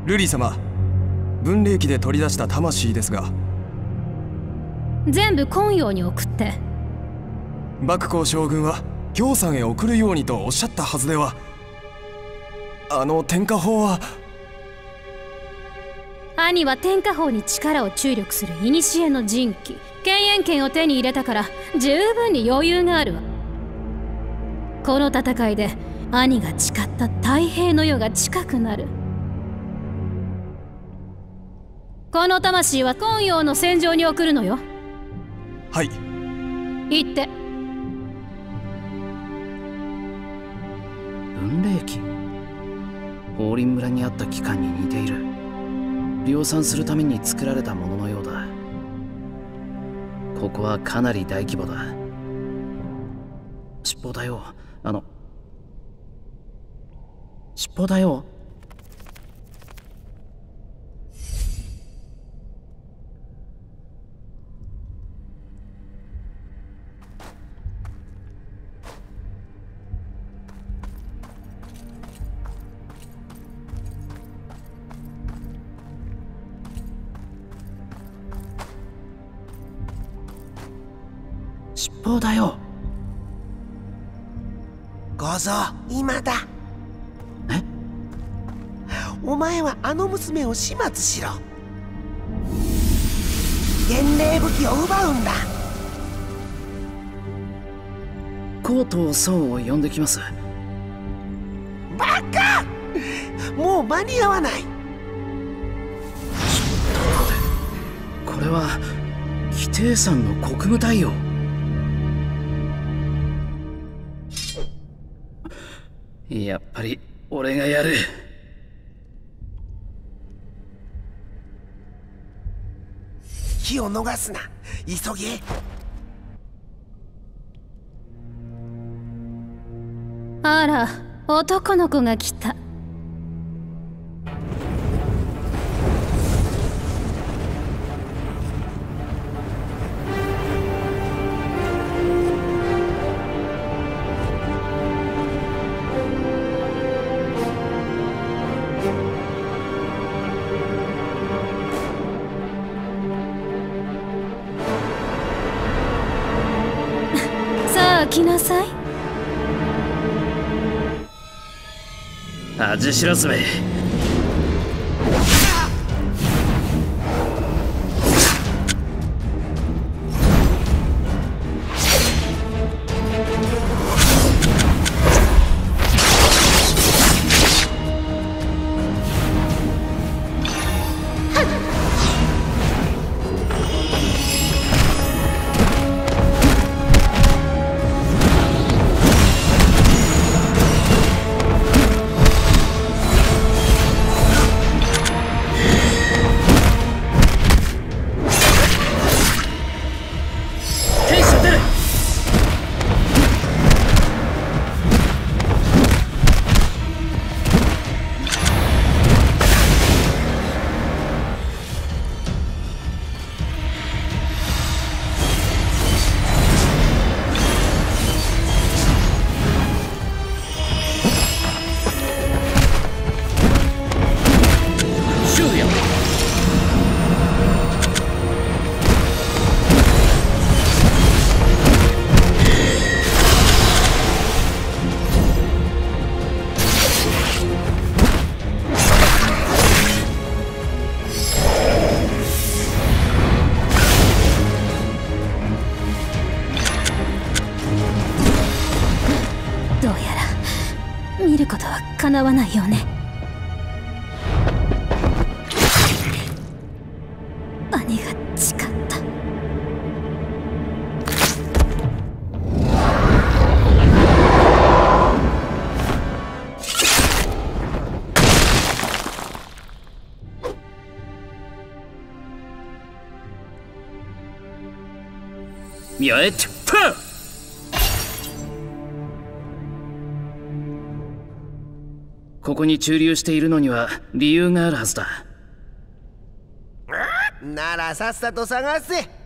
瑠璃様、分霊器で取り出した魂ですが、 全部昆陽に送って。 幕光将軍は行さんへ送るようにとおっしゃったはずでは。あの天下法は。 兄は天下法に力を注力する古の神器権限剣を手に入れたから十分に余裕があるわ。この戦いで兄が誓った太平の世が近くなる。この魂は昆陽の戦場に送るのよ。 はい。 行って。 分霊器、宝林村にあった機関に似ている。量産するために作られたもののようだ。ここはかなり大規模だ。尻尾だよ。尻尾だよ。尻尾だよ。 小僧、今だ。 え？ お前はあの娘を始末しろ。伝令武器を奪うんだ。 コート宋を呼んできます。 バカ！もう間に合わない。 これは規定山の国務大王。やっぱり俺がやる。 機を逃すな。急げ。 あら、男の子が来た。来なさい。 味知らずめ。 叶わないよね。兄が誓った。 やえっふっ。ここに駐留しているのには理由があるはずだ。 ならさっさと探せ。